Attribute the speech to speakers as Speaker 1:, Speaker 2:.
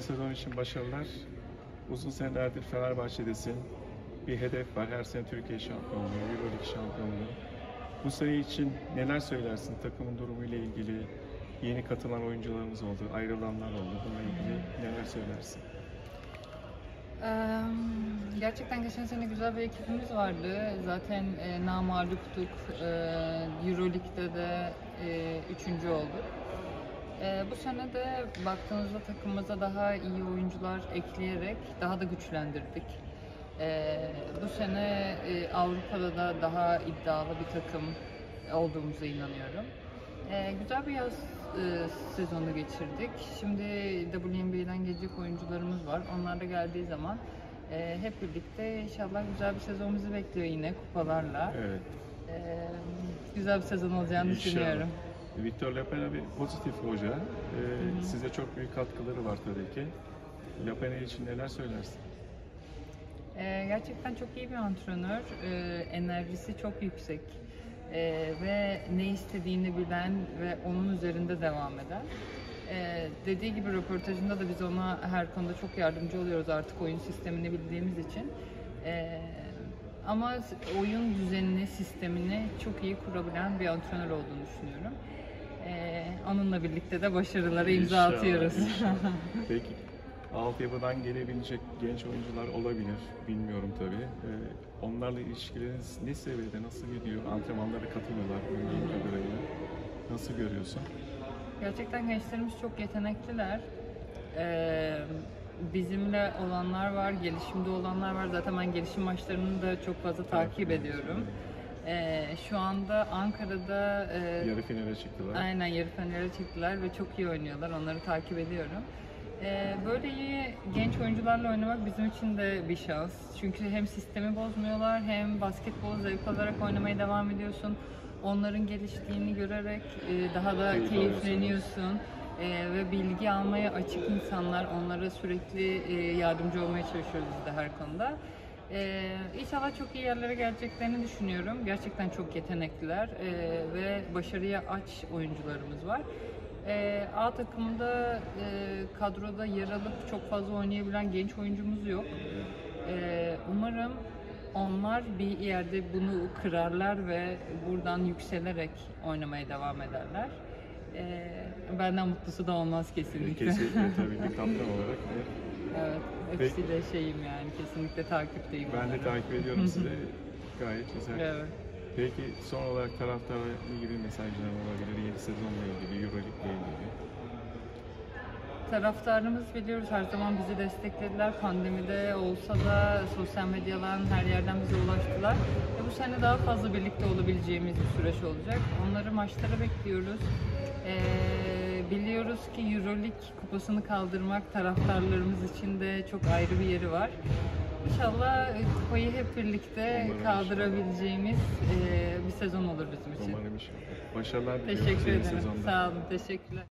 Speaker 1: Yeni sezon için başarılar. Uzun senelerdir Fenerbahçe'desin. Bir hedef var. Her sene Türkiye şampiyonluğu, Euroleague şampiyonluğu. Bu sene için neler söylersin? Takımın durumuyla ilgili yeni katılan oyuncularımız oldu, ayrılanlar oldu. Bununla ilgili neler söylersin?
Speaker 2: Gerçekten geçen sene güzel bir ekibimiz vardı. Zaten namağluptuk. Euroleague'de de 3. olduk. Bu sene de baktığınızda takımımıza daha iyi oyuncular ekleyerek daha da güçlendirdik. Bu sene Avrupa'da da daha iddialı bir takım olduğumuza inanıyorum. Güzel bir yaz sezonu geçirdik. Şimdi WNBA'den gelecek oyuncularımız var. Onlar da geldiği zaman hep birlikte inşallah güzel bir sezon bizi bekliyor yine kupalarla.
Speaker 1: Evet.
Speaker 2: Güzel bir sezon olacağını düşünüyorum.
Speaker 1: Victor Lapena bir pozitif hoca. Size çok büyük katkıları var tabii ki. Lapena için neler söylersin?
Speaker 2: Gerçekten çok iyi bir antrenör. Enerjisi çok yüksek. Ve ne istediğini bilen ve onun üzerinde devam eden. Dediği gibi röportajında da biz ona her konuda çok yardımcı oluyoruz artık oyun sistemini bildiğimiz için. Ama oyun düzenini, sistemini çok iyi kurabilen bir antrenör olduğunu düşünüyorum. Onunla birlikte de başarılara imza atıyoruz.
Speaker 1: Peki, altyapıdan gelebilecek genç oyuncular olabilir, bilmiyorum tabii. Onlarla ilişkileriniz ne seviyede, nasıl gidiyor? Antrenmanlara katılıyorlar bildiğim kadarıyla. Nasıl görüyorsun?
Speaker 2: Gerçekten gençlerimiz çok yetenekliler. Bizimle olanlar var, gelişimde olanlar var. Zaten ben gelişim maçlarını da çok fazla takip ediyorum. Şu anda Ankara'da
Speaker 1: yarı finale çıktılar.
Speaker 2: Aynen, yarı finale çıktılar ve çok iyi oynuyorlar. Onları takip ediyorum. Böyle iyi genç oyuncularla oynamak bizim için de bir şans. Çünkü hem sistemi bozmuyorlar hem basketbolu zevk alarak oynamaya devam ediyorsun. Onların geliştiğini görerek daha da keyifleniyorsun. Ve bilgi almaya açık insanlar, onlara sürekli yardımcı olmaya çalışıyoruz biz de her konuda. İnşallah çok iyi yerlere geleceklerini düşünüyorum. Gerçekten çok yetenekliler ve başarıya aç oyuncularımız var. A takımında kadroda yer alıp çok fazla oynayabilen genç oyuncumuz yok. Umarım onlar bir yerde bunu kırarlar ve buradan yükselerek oynamaya devam ederler. Benden mutlusu da olmaz kesinlikle.
Speaker 1: Kesinlikle tabii ki kaptan olarak.
Speaker 2: Evet, hepsiyle şeyim yani, kesinlikle takipteyim.
Speaker 1: Ben de takip ediyorum sizi. Gayet güzel.
Speaker 2: Evet.
Speaker 1: Peki son olarak taraftara ilgili mesajlar olabilir, yeni sezonla ilgili, Euroleague ile ilgili?
Speaker 2: Taraftarımız biliyoruz her zaman bizi desteklediler. Pandemide olsa da sosyal medyadan her yerden bize ulaştılar. Ve bu sene daha fazla birlikte olabileceğimiz bir süreç olacak. Onları maçlara bekliyoruz. Biliyoruz ki Euroleague kupasını kaldırmak taraftarlarımız için de çok ayrı bir yeri var. İnşallah kupayı hep birlikte kaldırabileceğimiz bir sezon olur bizim için.
Speaker 1: Umarım inşallah. Başarılar diliyorum.
Speaker 2: Teşekkür ederim. Sağ olun. Teşekkürler.